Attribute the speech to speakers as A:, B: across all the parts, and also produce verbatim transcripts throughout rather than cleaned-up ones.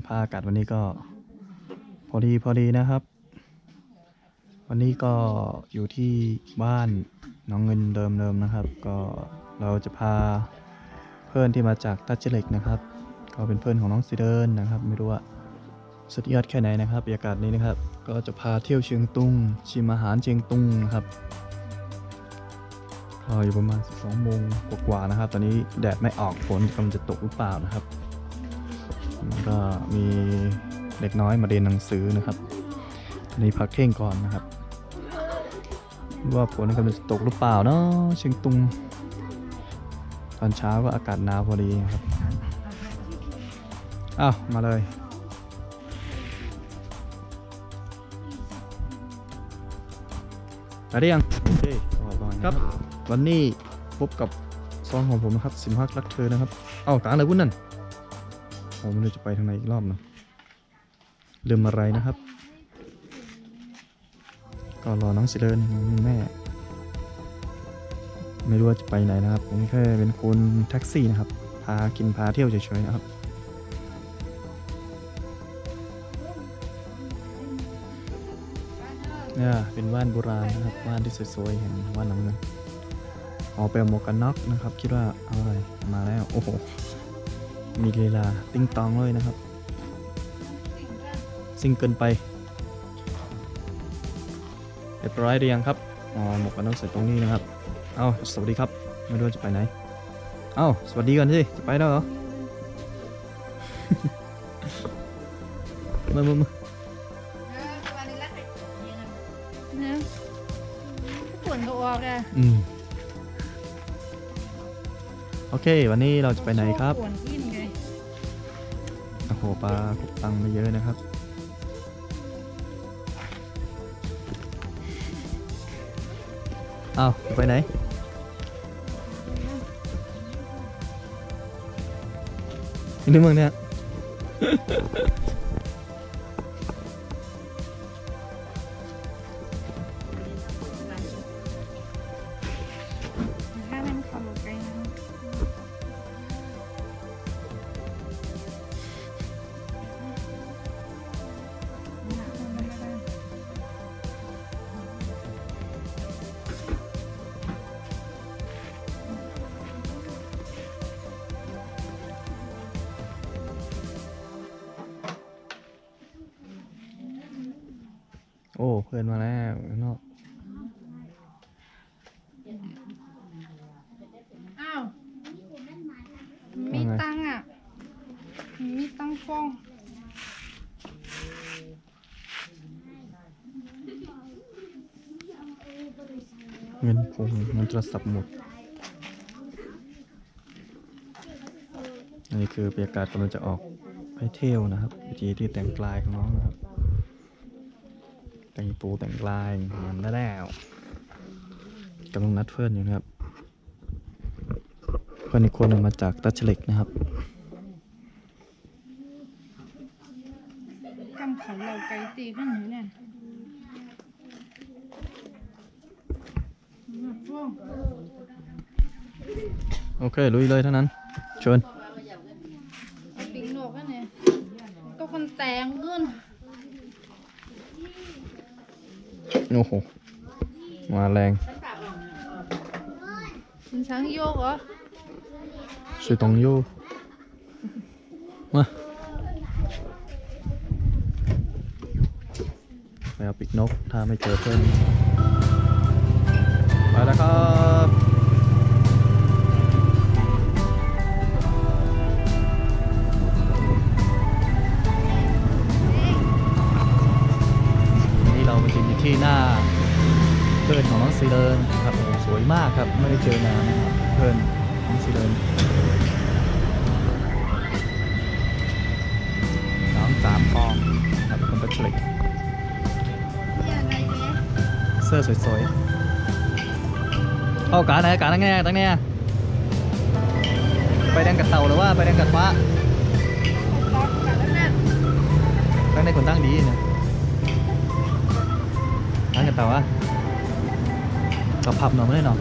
A: าพอากาศวันนี้ก็พอดีพอดีนะครับวันนี้ก็อยู่ที่บ้านน้องเงินเดิมๆนะครับก็เราจะพาเพื่อนที่มาจากทัชเจเล็กนะครับก็เป็นเพื่อนของน้องซีเดินนะครับไม่รู้ว่าสุดยอดแค่ไหนนะครับบรรยากาศนี้นะครับก็จะพาเที่ยวเชียงตุงชิมอาหารเชียงตุงนะครับก็อยู่ประมาณสิบสองโมงกว่าๆนะครับตอนนี้แดดไม่ออกฝนกำลังจะตกหรือเปล่านะครับก็มีเด็กน้อยมาเรียนหนังสือนะครับนี่พักเที่ยงก่อนนะครับว่าฝนกำลังจะตกหรือเปล่าเนาะเชียงตุงตอนเช้าก็อากาศหนาวพอดีครับอ้าวมาเลยไปได้ยังโอเคครับวันนี้พบกับซองของผมนะครับสิมฮักรักเธอนะครับเอ้ากลางอะไรวุ้นนั่นผมเลยจะไปทางไหนอีกรอบนะลืมอะไรนะครับก็รอน้องสิเดินแม่ไม่รู้ว่าจะไปไหนนะครับผมแค่เป็นคนแท็กซี่นะครับพากินพาเที่ยวเฉยๆนะครับเนี่ยเป็นบ้านโบราณนะครับบ้านที่สวยๆแห่งบ้านน้ำเงินออกไปหมวกกันน็อกนะครับคิดว่าเอาอะไรมาแล้วโอ้โหมีลีลาติ้งตองเลยนะครับซิ่งเกินไปเรียบร้อยหรือยังครับอ๋อหมวกกันน็อกใส่ตรงนี้นะครับเอ้าสวัสดีครับไม่รู้จะไปไหนเอ้าสวัสดีก่อนสิจะไปแล้วเหรอ มามามา
B: ฝนก็ออกอ่ะ
A: อืมโอเควันนี้เราจะไปไหนครับ
B: ฝนอิ่มไง
A: โอ้โหปลาขุดตังไม่เยอะนะครับอ้าวไปไหนนี่มึงเนี่ย
B: ถ้ามันขับรถไกลนะ
A: โอ้เพื่อนมาแล้วนอก
B: อ้าวมีตังอ่ะมีตังฟอง
A: เงินคงเงินโทรศัพท์หมดอันนี้คือบรรยากาศกำลังจะออกไปเที่ยวนะครับวิธีที่แต่งกายของน้องนะครับแต่งตัวแต่งลายมันได้แล้วกำลังนัดเพื่อนอยู่นะครับเพื่อนอีกคนมาจากตัชเล็กนะครับ
B: กำเขาเราไกลตีขึ้นหนูเนี่ย
A: โอเคลุยเลยเท่านั้นชวน
B: ปิงโลกเนี่ยก็คนแต่งขึ้น
A: โอ้โหมาแรง
B: เป็นช้างโยกเหรอ
A: สุดตรงยูมาไปเอาปิกนกถ้าไม่เจอเพื่อนไปแล้วครับที่หน้าเพื่อนของน้องซีเดินครับโอ้สวยมากครับไม่ได้เจอนานนะครับเพื่อนน้องซีเดินน้องสามฟองครับคนตัชเล็กเสื้อสวยๆเข้ากาไหนกาตั้งแง่ตั้งแง่ไปแดงกัดเต่าหรือว่าไปแดงกัดฟ้าตั้งในคนตั้งดีนะตั้งกัดเต่าอะกับผับหน่อยไม่ได้หรอ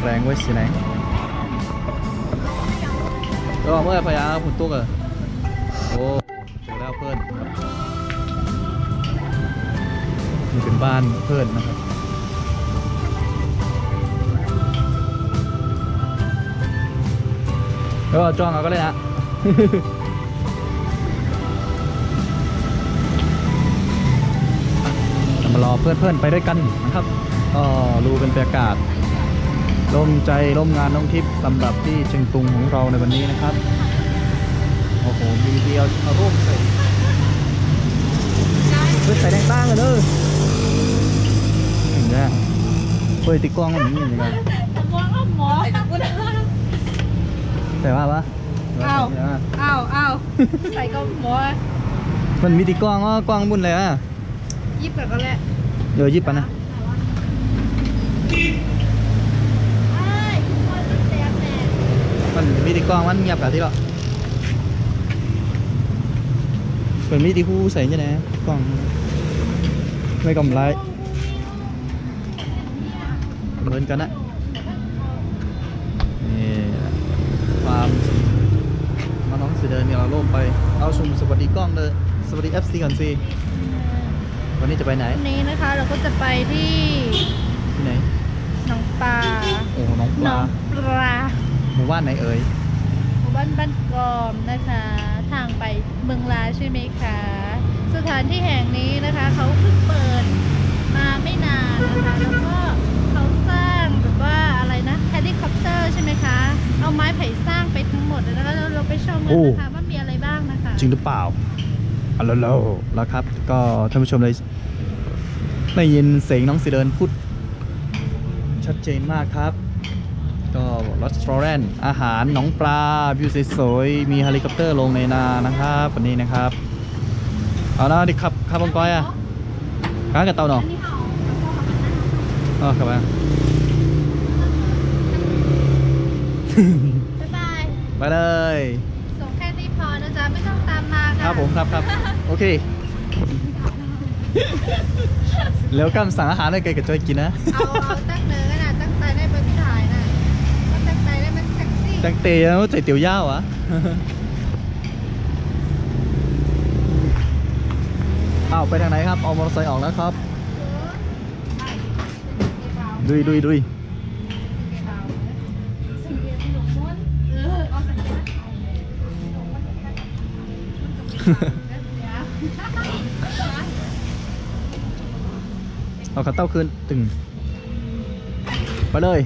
A: รงไว้สิไหนก็เมื่อพยาผุนตุ๊กอะโอ้เจอแล้วเพื่อนครับนี่เป็นบ้านเพื่อนนะครับแล้วจ้องเอาก็เลยนะ มารอเพื่อนๆไปด้วยกันนะครับก็รู้เป็นบรรยากาศร่มใจร่มงานน้องทิพย์สำหรับที่เชียงตุงของเราในวันนี้นะครับโอ้โหมีเดียวเอาร่มใส่เฮ้ยใส่แดงตั้งเลยเด้อเห็นไหมเฮ้ยติดกล้องมันอย่างนี้อย่างไรแต่ว่าปะ
B: อ้าวอ้าวอ้าวใส่ก็หมอ
A: มันมีติดกล้องก็กล้องบุญเลยอ่ะ
B: ยิบแบบก็แหละ
A: เดี๋ยวยิบปะนะมันมีติดกล้องมันเงียบแบบที่หรอเป็นมีติคู่ใส่ยังไงกล้องไม่กำไรเหมือนกันนะนี่ความมาน้องสีเดินเนี่ยเราล่มไปเอาชมสวัสดีกล้องเลยสวัสดี เอฟ ซี ก่อนสิวันนี้จะไปไหน
B: วันนี้นะคะเราก็จะไปที่
A: ที่ไหน
B: หนองปลา
A: โอ้หนองปลา
B: ปลา
A: หมู่บ้านไหนเอ่ย
B: หมู่บ้านบ้านกอมนะคะทางไปเมืองลาใช่ไหมคะสถานที่แห่งนี้นะคะเขาเพิ่งเปิดมาไม่นานนะคะแล้วก็เขาสร้างแบบว่าอะไรนะเฮลิคอปเตอร์ใช่ไหมคะเอาไม้ไผ่สร้างไปทั้งหมดเลยนะคะแล้วเราไปชมกันนะคะว่ามีอะไรบ้างนะคะ
A: จริงหรือเปล่าอ๋อแล้วแล้วครับก็ท่านผู้ชมเลยได้ยินเสียงน้องสีเดินพูดชัดเจนมากครับก็รัสทอร์เรนอาหารหนองปลาวิวสวยๆมีเฮลิคอปเตอร์ลงในนานะครับวันนี้นะครับเอาละดิขับขับบนก้อยอ่ะก้ากับเตาหนออ๋อครับไป
B: บ๊ายบาย
A: ไปเลย
B: ส่งแค่นี้พอนะจ๊ะไม่ต้องตามมาค่ะ
A: ครับผมครับครับโอเคแล้วก็สั่งอาหารได้ไกลกับจอยกินนะ
B: เอาเอาตั้งเนื้อกันนะตั้งใจได้เป็นชายนะตั้งใจได้เป็นเซ็กซี่
A: ตั้งเตะแล้วใจเตี๋ยวย่าวะเอาไปทางไหนครับเอามอเตอร์ไซค์ออกแล้วครับดุยดุยดุยเอากระเต้าคืนตึงไปเลย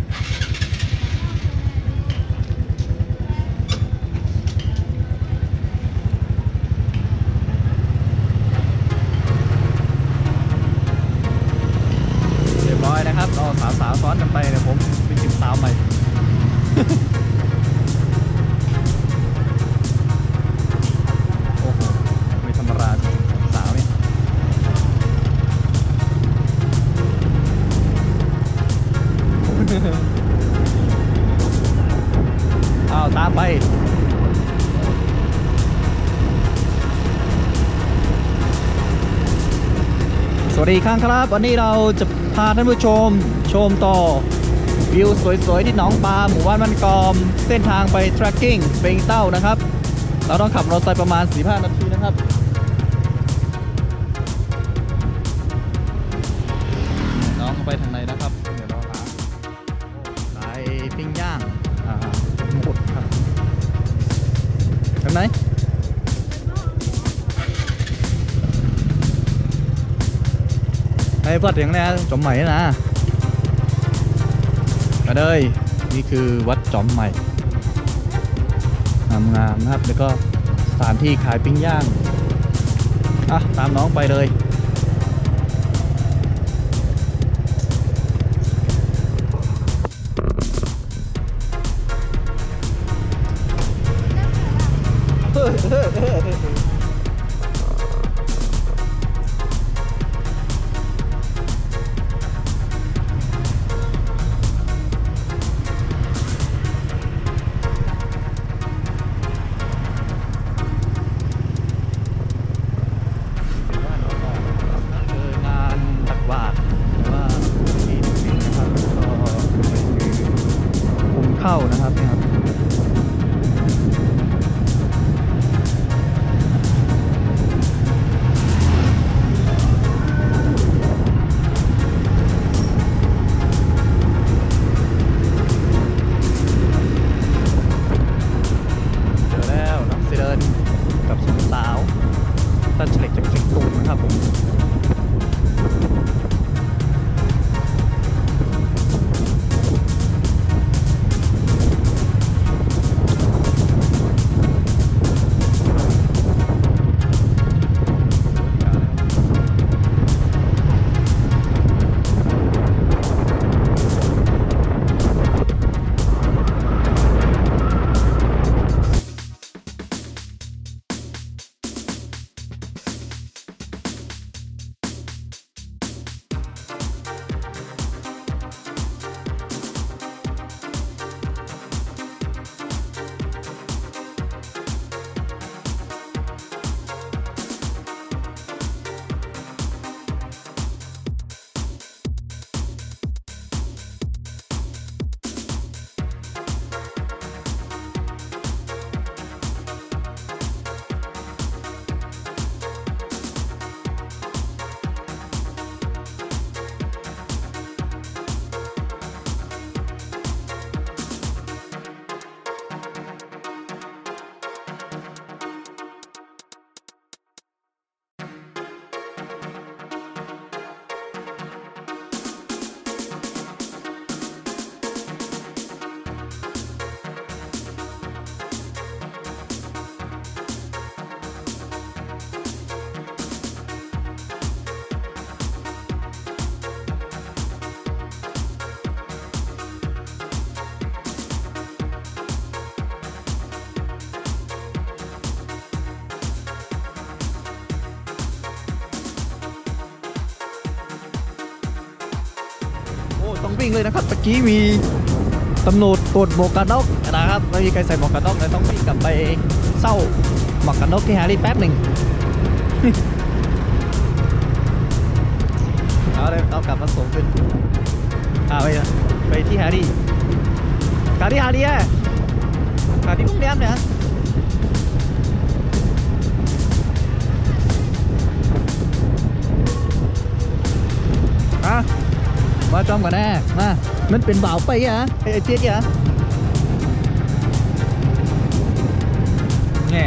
A: เรียบร้อยนะครับเราสาวสาวซ้อนกันไปเดี๋ยวผมไปกินสาวใหม่โอ้โหไม่ธรรมดาสาวนี่อ้าวตามไปสวัสดีครับครับวันนี้เราจะพาท่านผู้ชมชมต่อวิวสวยๆที่หนองปลาหมู่บ้านบ้านกอมเส้นทางไป trekking เปงเต้านะครับเราต้องขับรถไปประมาณ สี่สิบห้า นาทีนะครับน้องไปทางไหนนะครับเดี๋ยวเราหาสายปิ้งย่างอ่าหมดครับทางไหนไอ้พอดอย่างนี้จอมใหม่นะมาเลยนี่คือวัดจอมใหม่งามๆนะครับแล้วก็สถานที่ขายปิ้งย่างอ่ะตามน้องไปเลยต้องวิ่งเลยนะครับตะกี้มีตำรวจตรวจหมวกกันน็อกนะครับไม่มีใครใส่หมวกกันน็อกเลยต้องวิ่งกลับไปเศร้าหมวกกันน็อกที่แฮร์รี่แป๊บหนึ่ง เอาเลยเอากลับมาส่งขึ้นอ่าไปไปที่แฮร์รี่การที่แฮร์รี่อะการที่โรงแรมเนี่ยอะมาจอมกันแน่มามันเป็นบ่าวไปอ่ะไอ้เจี๊ยดอ่ะแง่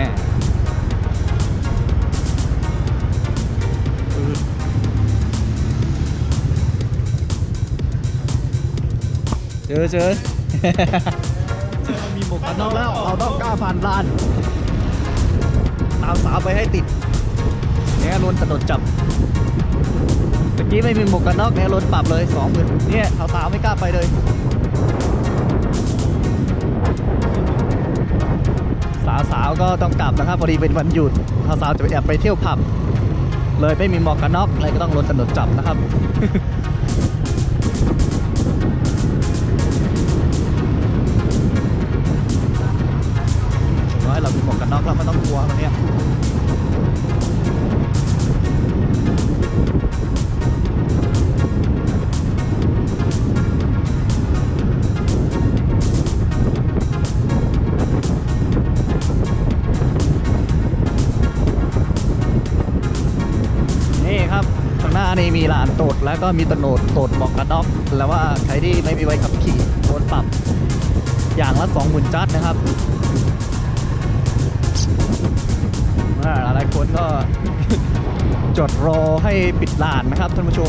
A: เจอเจอ มีหมวกกันน็อกแล้วเราต้องกล้าผ่านลานตามสาวไปให้ติดเนี่ยโดนตำรวจจับเมื่อกี้ไม่มีหมวกกันน็อกเนี่ยโดนปรับเลยสองหมื่นเนี่ยสาวๆไม่กล้าไปเลยสาวๆก็ต้องกลับนะครับพอดีเป็นวันหยุดสาวๆจะไปแอบไปเที่ยวผับเลยไม่มีหมวกกันน็อกเลยก็ต้องโดนตำรวจจับนะครับ ให้เรามีหมวกกันน็อกแล้วไม่ต้องกลัวมันเนี่ยนี่ครับข้างหน้านี่มีลานตรวจแล้วก็มีตำรวจตรวจหมวกกันน็อกแล้วว่าใครที่ไม่มีใบขับขี่โดนปรับอย่างละสองหมื่นจัดนะครับหลายคนก็ จดรอให้ปิดลานนะครับท่านผู้ชม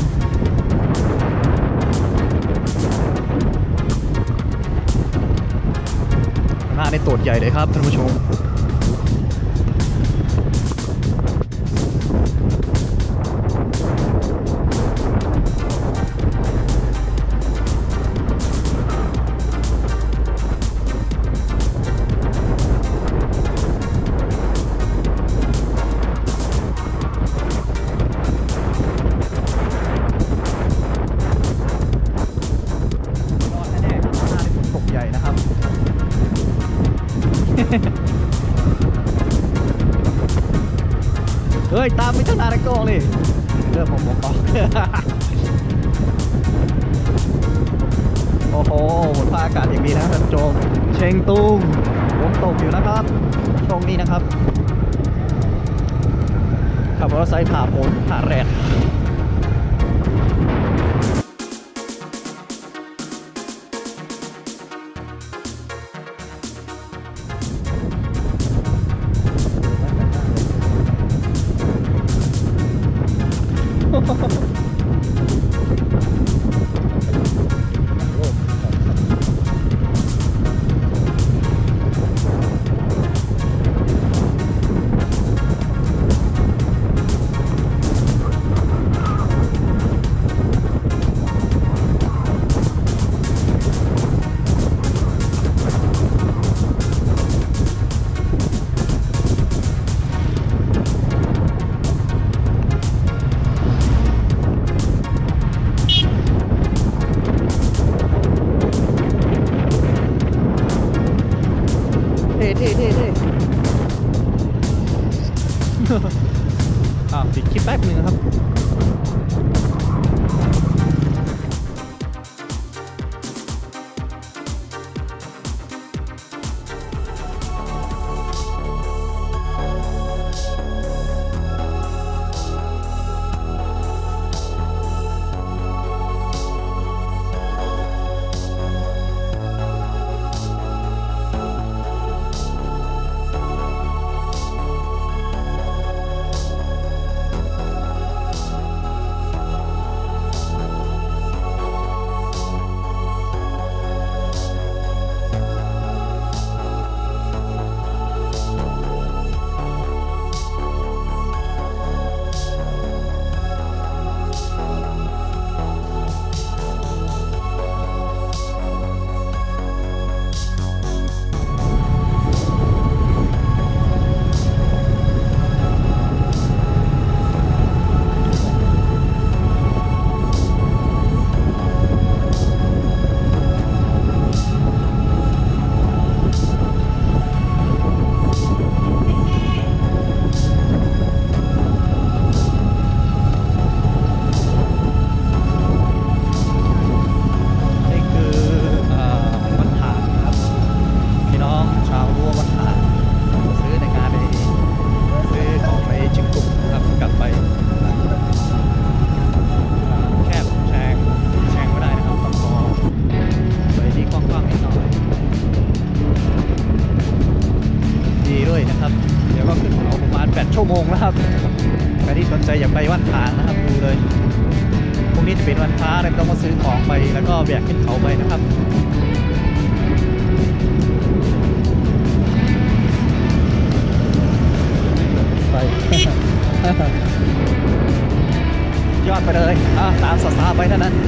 A: หน้าในตรวจใหญ่เลยครับท่านผู้ชมเฮ้ยตามไปทางนาฬิกาเลยเริ่มผมบอก โอ้โหบนฟ้าอากาศอย่างนี้นะท่านผู้ชมเชงตุงฝนตกอยู่นะครับช่วงนี้นะครับขับมอเตอร์ไซค์ผ่าฝนผ่าแดดเท่เท่เท่อ่าปิดคลิปแป๊บนึงครับจะไปวัดทางนะครับดูเลยพรุ่งนี้จะเป็นวันพระเลยต้องมาซื้อของไปแล้วก็แบกขึ้นเขาไปนะครับไป ยอดไปเลยอ่ะตามสาวๆไปเท่านั้น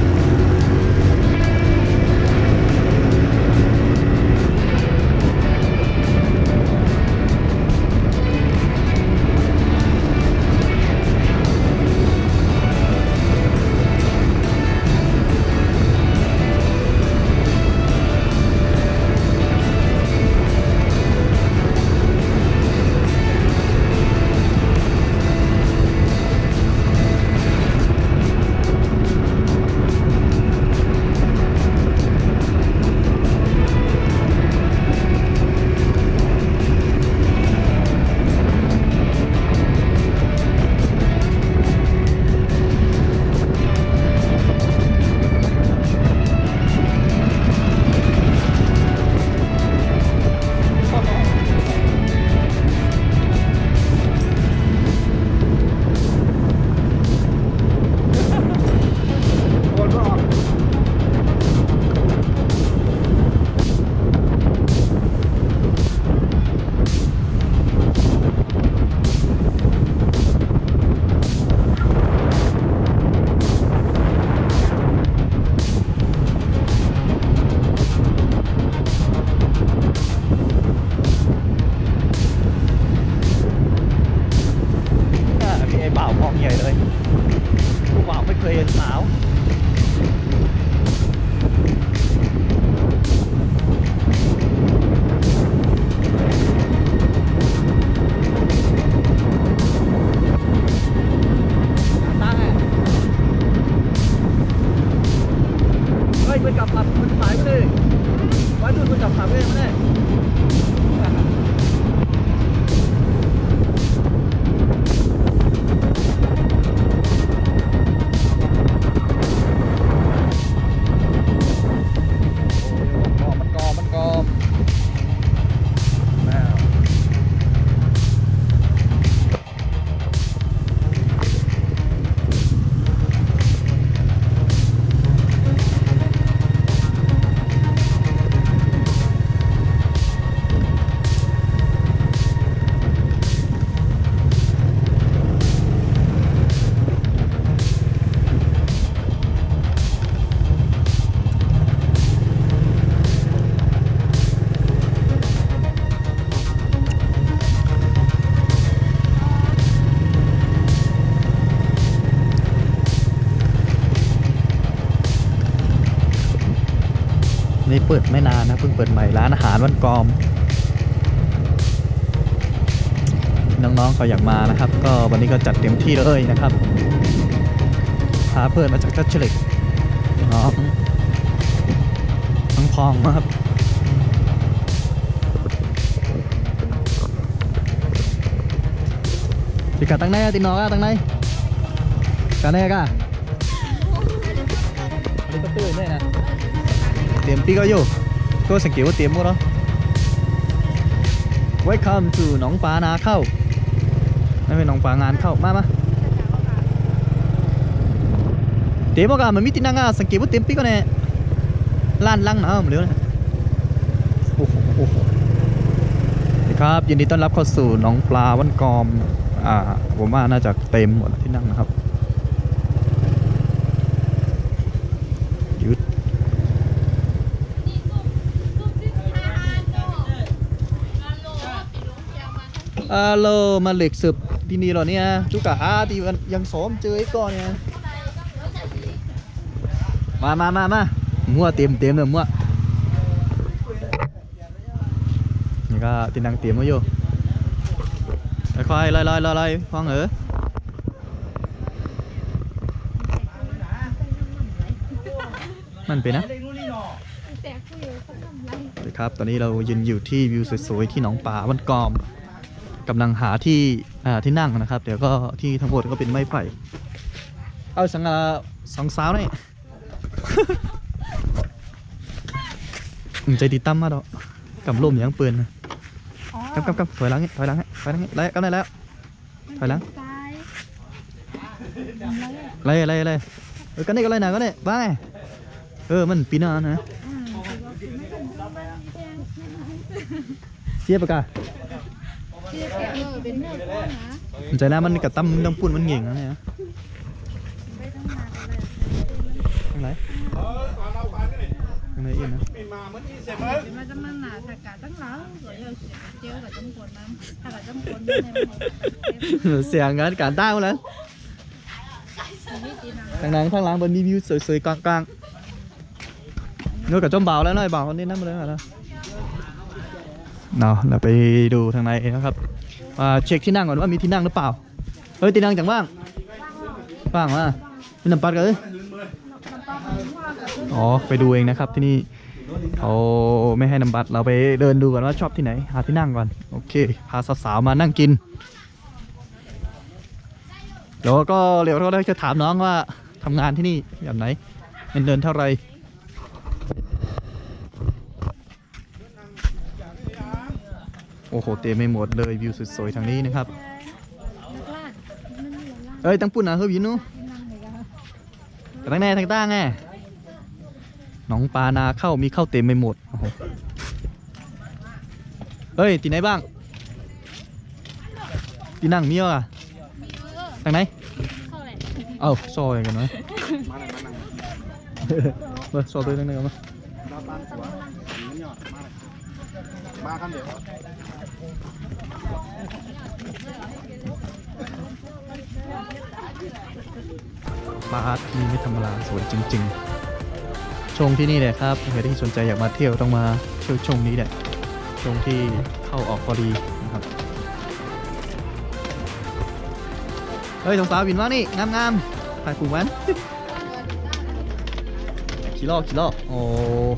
A: นี่เปิดไม่นานนะเพิ่งเปิดใหม่ร้านอาหารวันกอมน้องๆเขาอยากมานะครับก็วันนี้ก็จัดเต็มที่เลยนะครับพาเพื่อนมาจากทัชเชลิกน้องน้องพองนะครับพี่กาตั้งไหนตินนอกะตั้งไหนกาแน่กะอันนี้ก็ตื้อแน่นะเตรียมปีก็อยู่ก็สังเกตว่าเตรียมหมดแล้ว Welcome to หนองปลานาเข้าไม่เป็นหนองปลางานเข้ามามาเตรียมกันมันมีตินังอ่ะสังเกตว่าเตรียมปีก็แน่ล้านลังนะเหมือนเดิมนะโอ้โหโอ้โหครับยินดีต้อนรับเข้าสู่หนองปลาวันกอมอ่าผมว่าน่าจะเต็มหมดที่นั่งนะครับฮัลโหลมาเหล็กสืบที่นี่เหรอเนี่ยจุกะฮาที่ยังซ้อมเจอไอ้ก้อนเนี่ยมามามามามั่วเต็มเต็มเลยมั่วนี่ก็ตินังเตรียมไว้อยู่ค่อยๆลอยๆลอยๆฟังเหรอมันเป็นนะครับตอนนี้เรายืนอยู่ที่วิวสวยๆที่หนองป่าวันกอมกำลังหาที่อ่าที่นั่งนะครับเดี๋ยวก็ที่ทั้งหมดก็เป็นไม้ไผ่เอาสังอาสองสาวนี่ ใจดีตั้มมาดอกกับลมอย่างปืนกับกับกับถอยหลังถอยหลังถอยหลังแล้วก็ได้แล้วถอยหลังอะไรอะไรอะไรเออกันนี่ก็อะไรนะกันนี่บ้าไงเออมันปีหน้านะเทียบปะกา
B: เทียบเออเป็นเนื้อก้อนนะ
A: มันใจนะมันกับตั้มตั้มปุ่นมันเก่งนะเนี่ย
B: ไม่ต้องมาอะไร
A: ทั้งไรทั้งไรอีกนะ
B: มันจะมันหนาถ้ากาตั้งหลังก็เยอะเจียวกับจำปนน้ำถ้ากับจำปนเนี่ย
A: เสียงงานการต้าแล้วทางนั้นทางหลังบนมีวิวสวยๆกลางๆนู้นกับจมเบาแล้วน้อยเบาคนนี้นั่นมาเลยเหรอเนาะเราไปดูทางในนะครับเช็คที่นั่งก่อนว่ามีที่นั่งหรือเปล่าเฮ้ยที่นั่งจังว่างว่างวะมีน้ำปัดกันเลยอ๋อไปดูเองนะครับที่นี่เขาไม่ให้น้ำบัตรเราไปเดินดูก่อนว่าชอบที่ไหนหาที่นั่งก่อนโอเคพาสาวๆมานั่งกินเดี๋ยวก็เดี๋ยวเราจะถามน้องว่าทำงานที่นี่แบบไหนเงินเดือนเท่าไหร่โอ้โหเต็มไม่หมดเลยวิวสวยๆทางนี้นะครับเอ้ยตั้งปุ่นนะเฮ้ยวินนู้แต่ตั้งแน่ทางต้าไงหนองปลานาเข้ามีเข้าเต็มไปหมดโอ้โหเฮ้ยตีไหนบ้างตีนั่งมีอ่ะทางไหนเอ้าซอยกันไหมเออซอยตัวนึงกันมั้ยมาครับเดี๋ยวมาอาร์ตที่ไม่ธรรมดาสวยจริงๆช่วงที่นี่แหละครับใครที่สนใจอยากมาเที่ยวต้องมาเที่ยวช่วงนี้แหละช่วงที่เข้าออกพอดีนะครับเฮ้ยสาวๆบินมานี่งามๆถ่ายกลุ่มมันขี่ล้อขี่ล้อโอ้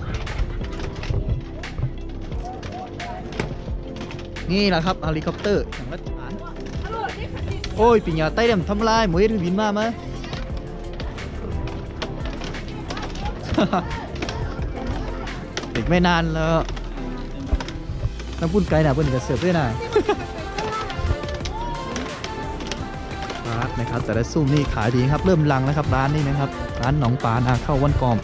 A: นี่แหละครับเฮลิคอปเตอร์ของรัฐบาลโอ้ยปิญญาไต้เดมทำลายหมวยบินมาไหม อีกไม่นานแล้วน้ำปุ้นไก่หนาเปิ้ลจะเสิร์ฟด้วยนะร้านนะครับแต่ละซุ่มนี่ขายดีครับเริ่มลังแล้วครับร้านนี้นะครับร้านหนองปานาเข้าวันกอม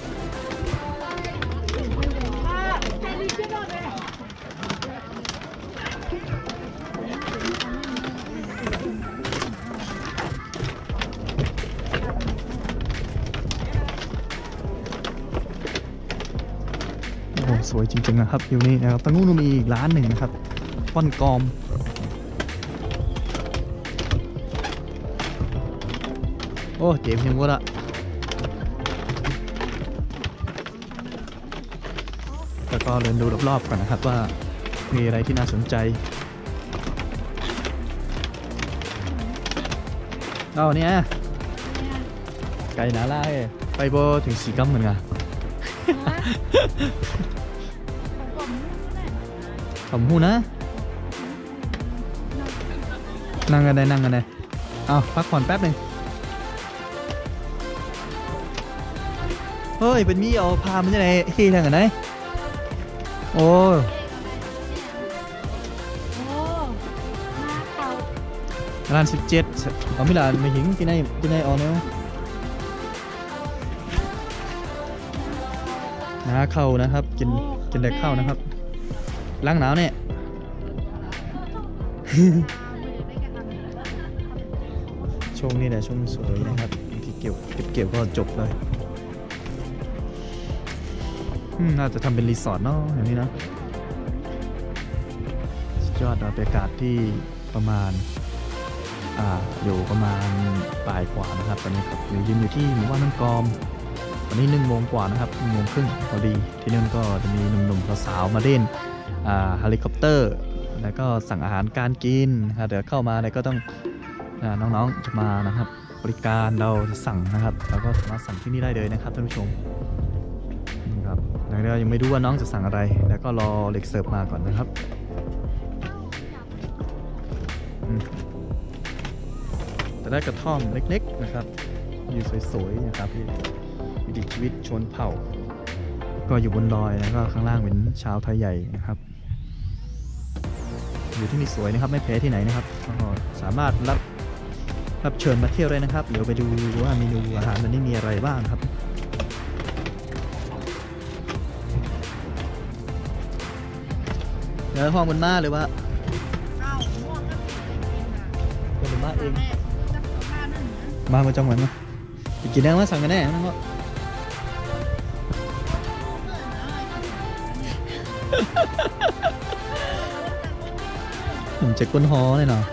A: โอ้สวยจริงๆนะครับอยู่นี่นะครับตรงนู้นมีอีกร้านหนึ่งนะครับว่อนกอมโอ้เจ๋งยังวะละแล้วก็เดินดูรอบๆก่อนนะครับว่ามีอะไรที่น่าสนใจเอาเนี่ยไก่หนาล่าไปโบถึงสีกัมเหมือนกันขำหูนะนั่งกันได้นั่งกันได้เอาพักผ่อนแป๊บหนึ่งเฮ้ยเป็นมีเอาพามันจะไหนที่ทางกันไหนโอ้ร้านสิบเจ็ดเอาไม่ลานไม่หิงที่ไหนที่ไหนเอาเนาะน้าเข้านะครับกินกินแต่ข้าวนะครับล้างหนาวเนี่ย ช่วงนี้แหละช่วงสวยนะครับที่เกี่ยวเก็บเกี่ยวก็จบเลยน่าจะทำเป็นรีสอร์ทเนาะอย่างนี้นะสุดยอดบรรยากาศที่ประมาณอ่าอยู่ประมาณบ่ายกว่านะครับตอนนี้ครับอยู่ยืนอยู่ที่หมู่บ้านน้ำกอมตอนนี้หนึ่งโมงกว่านะครับหนึ่งโมงครึ่งพอดีที่นั่นก็จะมีหนุ่มๆสาวๆมาเล่นเฮลิคอปเตอร์แล้วก็สั่งอาหารการกินนะครับเดี๋ยวเข้ามาแล้วก็ต้องน้องๆจะมานะครับบริการเราจะสั่งนะครับแล้วก็สามารถสั่งที่นี่ได้เลยนะครับท่านผู้ชมครับแล้วเรายังไม่รู้ว่าน้องจะสั่งอะไรแล้วก็รอเด็กเสิร์ฟมาก่อนนะครับจะได้กระท่อมเล็กๆนะครับอยู่สวยๆนะครับวิถีชีวิตชนเผ่าก็อยู่บนดอยแล้วก็ข้างล่างเป็นชาวไทยใหญ่นะครับอยู่ที่นี่สวยนะครับไม่แพ้ที่ไหนนะครับก็สามารถรับครับเชิญมาเที่ยวเลยนะครับเดี๋ยวไปดูว่าเมนูอาหารวันนี้มีอะไรบ้างครับเดี๋ยวห้องบนมาหรือว่า
B: เอาม่วงก็กินอ่ะ
A: บนมาเอง
B: แม่จะขอข้าวนั่นนะ
A: มามาจังหวัดมาไปกินได้ไหมสั่งกันแน่นั่นก็ ผมจะก้นฮอเลยเนาะ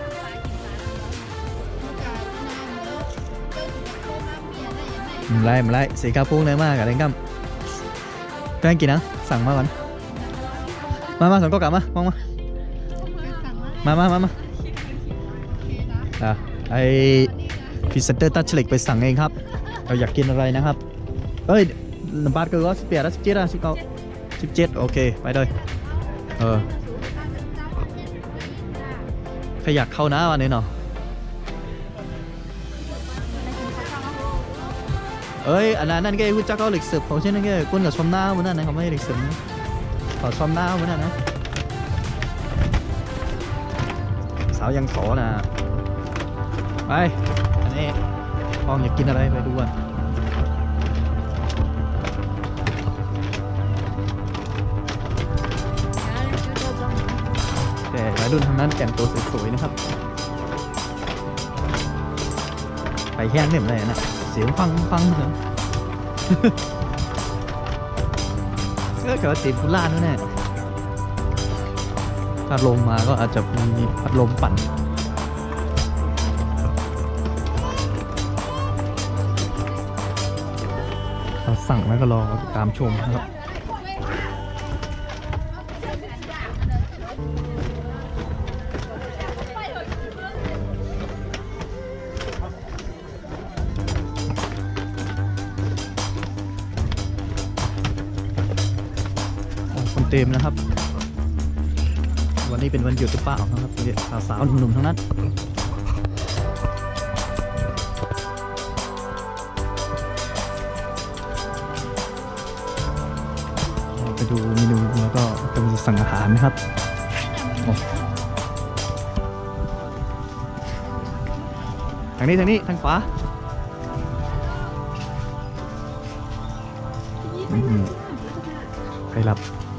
A: มันไล่มันไล่สีกาพุ้งเลยมากกับเล่นกัมแป้งกินนะสั่งมาก่อนมามาสั่งก็กลับมามามามามามามาอ่ะไอพรีเซนเตอร์ตัดเฉลิกไปสั่งเองครับเราอยากกินอะไรนะครับเอ้ยน้ำบาดก็สิบแปดแล้วสิบเจ็ดแล้วสิบเก้าสิบเจ็ดโอเคไปเลยเออขยักเข้านะวันนี้เนาะเอ้ยอันนั้นนั่นก็คุณจักเอาเหล็กสืบของเช่นนั่นก็คุณกับชมหน้าวันนั้นนะเขาไม่เหล็กสืบขอชมหน้าวันนั้นนะสาวยังขอนะไปอันนี้มองอยากกินอะไรไปดูกันแต่วัยรุ่นทางนั้นแต่งตัวสวยๆนะครับไปแห้งเนี่ยอะไรนะเสียงฟังฟังเหรอ เสื้อกับติดพุล่าด้วยแน่ถ้าลมมาก็อาจจะมีพัดลมปั่นเราสั่งแล้วก็รอตามชมนะครับคนเต็มนะครับวันนี้เป็นวันหยุดหรือเปล่านะครับสาวๆหนุ่มๆทั้งนั้นไปดูเมนูแล้วก็จะมาสั่งอาหารนะครับทางนี้ทางนี้ทางขวาใครรับ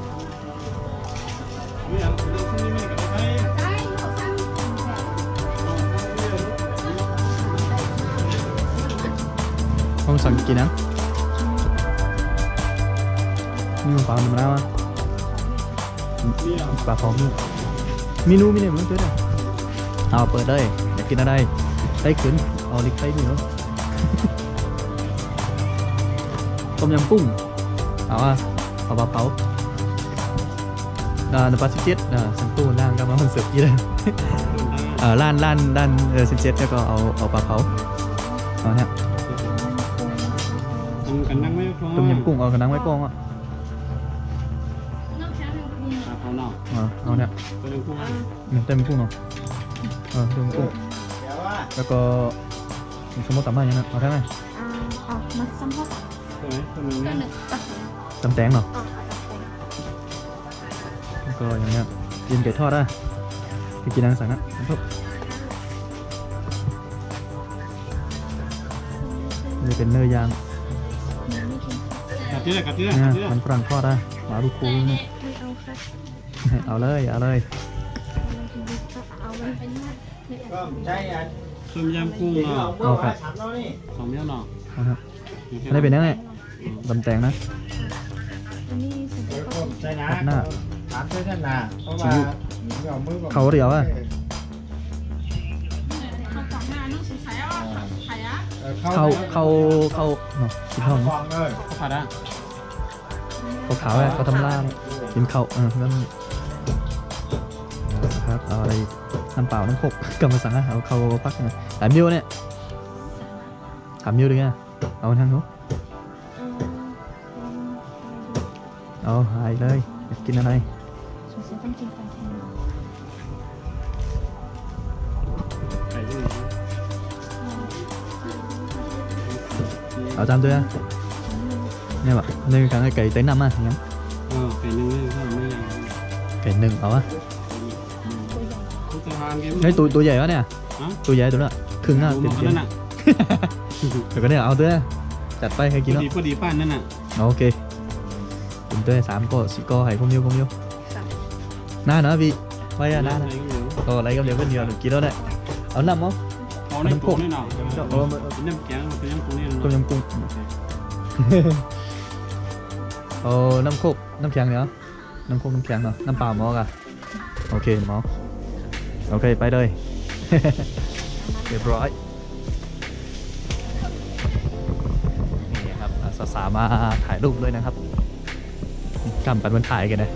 A: ห้องสั่งกี่นะนี่มันปลามันแล้วอ่ะปลาพร้อมเมนูมีเนี่ยมันเปิดอ่ะเอาเปิดได้อยากกินอะไรไส้ขึ้นเอาลิกไส้เหนียวต้มยำกุ้งเอาอ่ะเอาปลาเผาอ่าน้ำปลาสิบเจ็ดอ่าสังตู้ล่างก็มามันเสิร์ฟยี่เลยอ่าล้านล้านล้านเออสิบเจ็ดแล้วก็เอาเอาปลาเผาเอาเนี่ยต้มยำกุ้งเอากระนังไว้กองอ่ะเอาเอาเนี่ยเต็มกุ้งเนาะเออเต็มกุ้งแล้วก็สมมติตำอะไรอย่างนั้นเอาได้ไหม
B: ออกมาซ้ำพ่อตัดก็หนึ่งตัด
A: ตำแตงเนาะแล้วก็อย่างเงี้ยกินไก่ทอดได้ไปกินอะไรสั่งนะครับนี่เป็นเนื้อย่าง
C: กัดที่ไหนกัดที่ไหน
A: เนี่ยมันฝรั่งทอดได้หมาลูกคูนี่เอาเลยเอาเลย
C: ใช่อ่ะต้มยำกุ้งเนาะ
A: เอาครับ
C: สองเมี่ยวเนาะ
A: เอาครับอันนี้เป็นยังไงตำแตงนะ
C: ใช่นะ
A: ตัดหน้า
C: ถามใช่ท่านนะเพราะว่า
A: เขาเดียวอ่ะ เข้าเข้าเข้าเนาะกินข้าวเนาะ
C: เขาผัดอ่ะ
A: เขาขาวเลยเขาทำล่างกินข้าวเออนั่นครับเอาอะไรน้ำเปล่าน้ำขกกำมาสั่งนะเอาเข้าพักนะสามมิ้วเนี่ยสามมิ้วเลยไงเอาทางนู้นเอาหายเลยอยากกินอะไรเอาจานด้วยนะเนี่ยแบบนี่คือการไก่เต้นน้ำอ่ะอย่างนั้น
C: เออไก่นึ่งนี่ก็ไม่ยัง
A: ไก่หนึ่งเอาวะ
C: ทุกทหารกิน
A: เฮ้ยตัวตัวใหญ่วะเนี่ยตัวใหญ่ตัวนั้นครึ่งหน้า
C: ดู
A: เต็
C: ม
A: ม
C: อง
A: เต็ม
C: นั่นน่ะ
A: เดี๋ยวก็เนี่ยเอาด้วยนะจัดไปใคร
C: พ
A: กิน
C: อ
A: เนาะ
C: ดีพอดีป้านนั่นน่ะ
A: โอเคกินด้วยสามก็สี่ก็ให้ผมเดียวผมเดียวหน้าเนาะพี่ไว้อะหน้านะโอ้อะไรก็เดี๋ยวก็เดียวกินแล้วได้เอาน้ำมั้ง
C: เอาในโป่งนี่หน่อยเป็นน้ำแข็งเป็นน้ำโป่งนี่
A: ต้มยำกุ้งเอาน้ำโคกน้ำแข็งเนาะน้ำโคกน้ำแข็งเนาะน้ำเปล่าหมอกะโอเคหมอโอเคไปเลย เรียบร้อยนี่ครับสาวสาวๆมาถ่ายรูปด้วยนะครับกำปันวันถ่ายกันนะ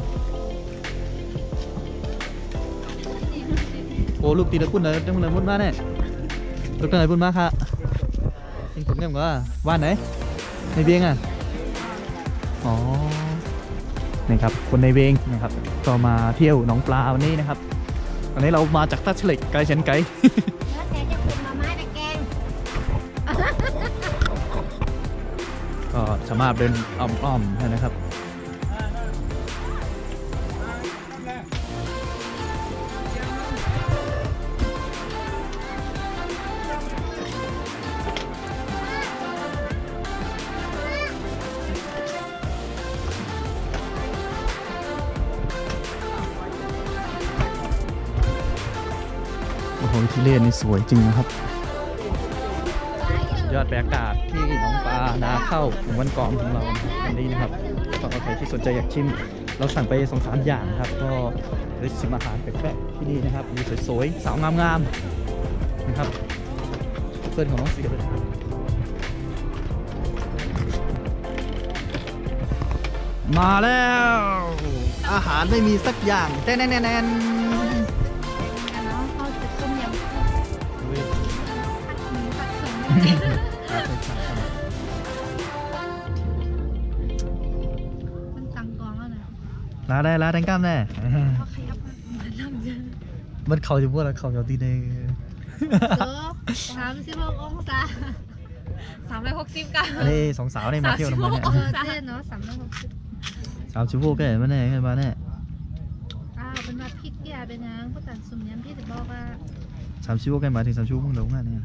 A: โอ้ลูกตีตะกุ่นเลยจังเลยมุดมาเนี่ยลูกตีตะกุ่นมาค่ะจริงผมเนี่ยก็ว่านไหนในเบียงอ่ะอ๋อนี่ครับคนในเบียงนะครับก็มาเที่ยวหนองปลาวันนี้นะครับวันนี้เรามาจากท่าเฉล็กไกลเชนไกล
D: แล้วแต่จะคุณมาไม้ตะแกง
A: ก็สามารถเดินอ้อมๆได้นะครับโอ้โหที่เล่นนี่สวยจริงนะครับยอดบรรยากาศที่หนองปลานาเข้าของวันก่อนของเราวันนี้นะครับก็ใครที่สนใจอยากชิมเราสั่งไปสองสามอย่างครับก็ได้ชิมอาหารแปลกๆที่นี่นะครับมีสวยๆสาวงามๆนะครับเพื่อนของน้องสีเลยมาแล้วอาหารไม่มีสักอย่างแน่ๆๆ
B: อันนั้นเขาจะต้มยำหมูผัดเข็มมันตังกองแล้วนะ
A: ลาได้ลาดังกล้ามแน่
B: เขาขยับมันทำเยอะ
A: มันเขาจะพูดอะไรเขาจะตีใน
B: เออสามสิบหกองศา
D: สามร้อยหกสิบกัน
A: อันนี้สองสาวนี่มาเที่ยวทำไมเนี่ย
B: เออเท่เนาะสามร้อยหกสิบ
A: สาวชิวโก้ก็เห็นมาแน่มาแน่
B: อ้าวเป็นว่าพริกยาเป็นยังก็ตัดสุ่มยำพี่จะบอกว่า
A: สามชิวโก้กันมาถึงสามชิวโก้มึงหลงอ่ะเนี่ย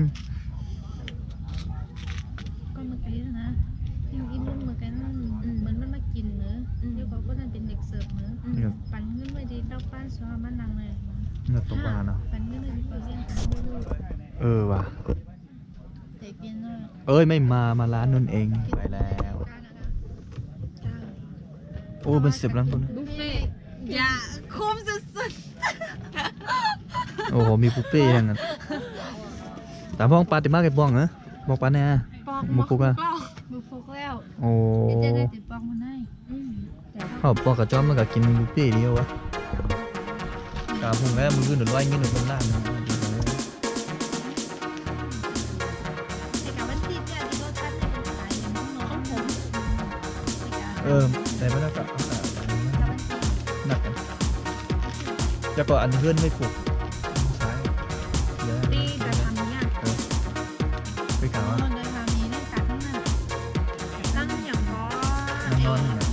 B: ก็เมื่อกี้นะยังกินนุ่มเหมือนกันเหมือนมันมากินเนื้อเดี๋ยวเขาก็นั่นเป็นเด็กเสิร์ฟเนื้อปั่นเงินไว้ดีเต้าป้านสวามันนังเลย
A: เนื้อตกปลาเนาะ
B: ปั่นเงินไว้ดีเปอร์เซ็นต์ของลูก
A: เออว่ะ
B: เด็กกินเลย
A: เอ้ยไม่มามาร้านนุ่นเองไปแล้ว โอ้เป็นสิบร้านคนนะ
D: บุฟเฟ่อย่าคุ้มสุด
A: โอ้โหมีบุฟเฟ่ต์อย่างนั้นแต่พ้องปลาติมาไก่บ้องเหรอบอกปลาเนี่ย
B: ปอก
A: หมูปุกอะ
B: มือฟุกแล้ว
A: โอ้
B: เดี๋ยวจะได้ติดปอกมันให้
A: เขาบอกกับจอมมันก็กินบุฟเฟ่ต์เดียววะกาพุงแล้วมือหนุนไว้เงี้ยหนุนบนล่างนะ
B: แต่กับวันที่เนี่ยที่รถตัดจะเป็นสายอย่างน้องผม
A: เออแต่ไม่ได้ก็หนักกันจะก็อันเพื่อนไม่ปลุกใช่เยอะ
D: ๆตีจะทำเนี่ย
A: ไปกล่าวว่า
B: นเลยค่ะมีเรื่องตัดทั้งนั้น
D: ตั้งอย่างก็
A: นอนๆ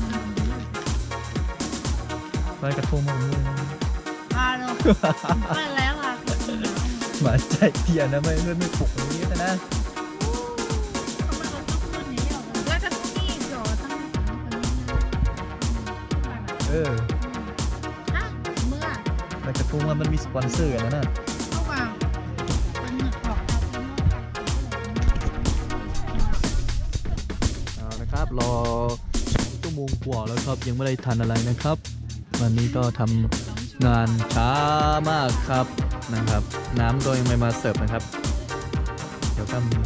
A: ไปกระทงมาเลย
B: มาเลยไปแล้วค่ะ
A: หมาใจเทียนนะไม่เพื่อนไม่ปลุกอย่างนี้แต่นะ
B: เขามาลงทุกคนนี้เดียวเลย
D: แล้วก็นี่
B: จอตั้งแต่สามคนนี้
A: เออ
B: ฮะเมื่อ
A: ไปกระทงมันมีสปอนเซอร์กันนะน่ะ
B: ระหว่างเป็นหมึกออกเอาเป็นหม้อ
A: เอาละครับรอชั่วโมงกว่าแล้วครับยังไม่ได้ทานอะไรนะครับ วันนี้ก็ทำงานช้ามากครับนะครับ น้ำก็ยังไม่มาเสิร์ฟนะครับ เดี๋ยวก็มี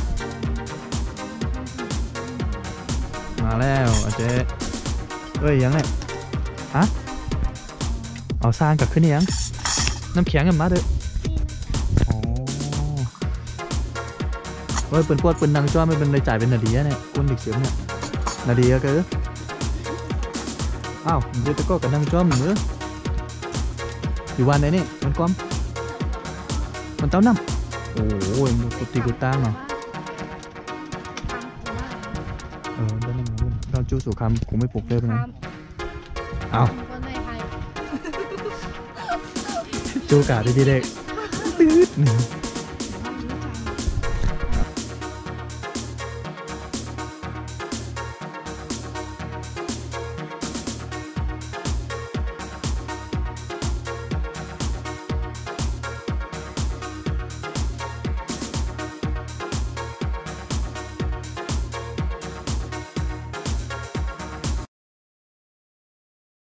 A: มาแล้วอาเจ๊เอ้ยยังไงฮะเอาซานกับขึ้นยังน้ำแข็งกันมาเด้ออ๋อเฮ้ยเปิดพวดเปิดนังจ้าไม่เป็นเลยจ่ายเป็นนาดีอะเนี่ยคุณเด็กเสียงเนี่ยนาดีก็คืออ้าวเดี๋ยวตะโก้กับนังจ้าเหมือนอยู่วันไหนนี่มันก้อมมันเต้าน้ำโอ้ยมันกุฏิกุตางเนาะเออได้เล่นมาเราจู้สู่คำคงไม่ปลุกเลยเป็นไงเอา
B: คนในไทย
A: จูกาดีๆเด็กตืดหนึ่ง